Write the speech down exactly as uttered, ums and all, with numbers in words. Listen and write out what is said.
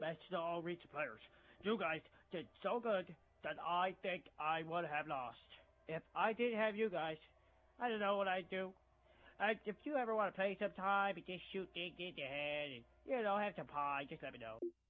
best to all recent players. You guys did so good that I think I would have lost. If I didn't have you guys, I don't know what I'd do. Uh, if you ever want to play sometime and just shoot things in the head and, you know, have some pie, just let me know.